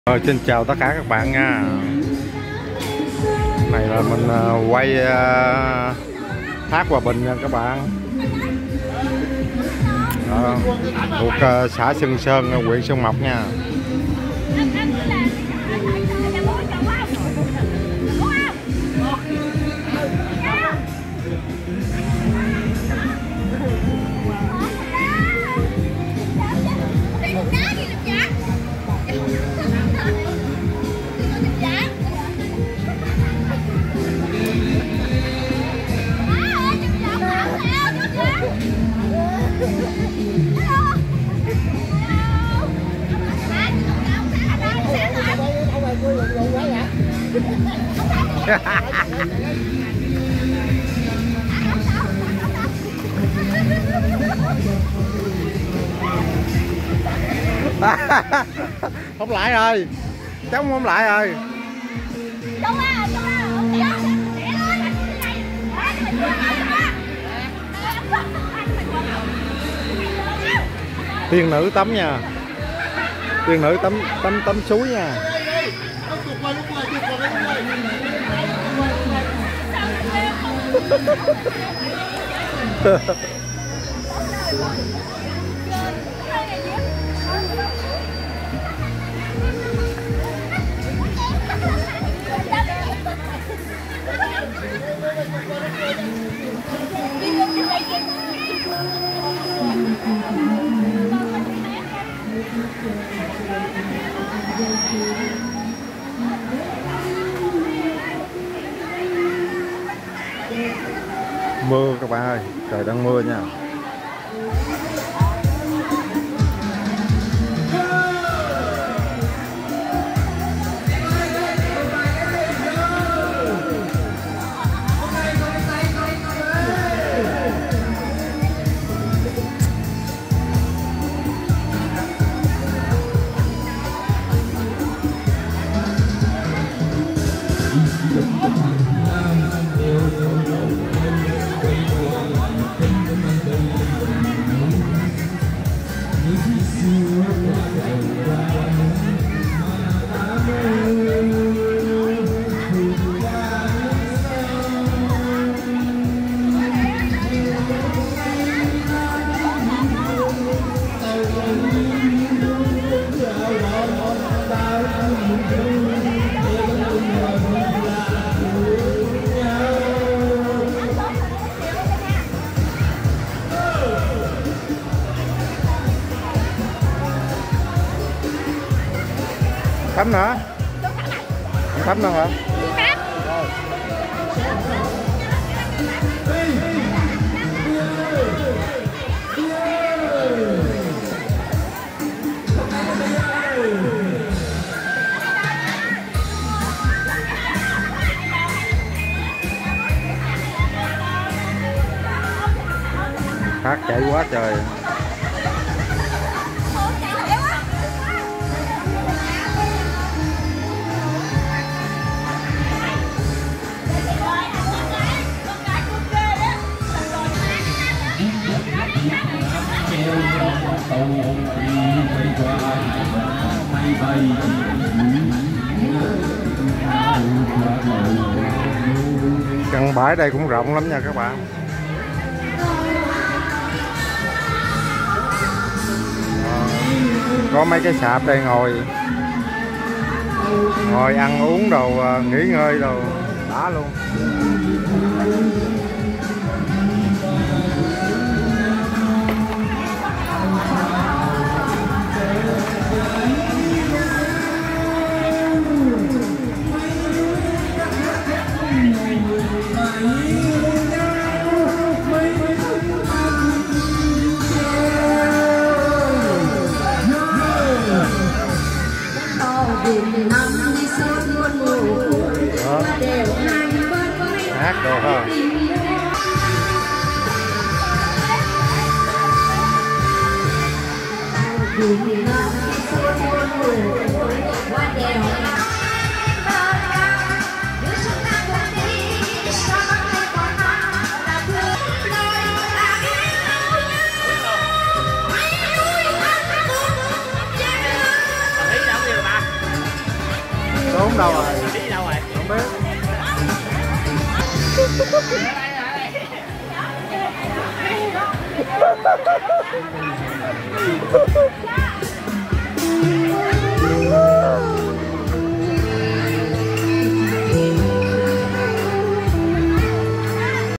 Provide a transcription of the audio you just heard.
Xin chào tất cả các bạn nha. Này là mình quay Thác Hòa Bình nha các bạn. Thuộc xã Xuân Sơn, huyện Xuân Mộc nha. Không lại rồi, cháu không lại rồi. Tiên nữ tắm nha, tiên nữ tắm suối nha. Mưa các bạn ơi, trời đang mưa nha. Tắm nữa, tắm nữa hả? Phát chạy quá trời. Căn bãi đây cũng rộng lắm nha các bạn. Có mấy cái sạp đây ngồi ăn uống đồ, nghỉ ngơi đồ đã luôn. Hát đồ ha. Trốn đâu rồi? Đi đâu rồi? Không biết.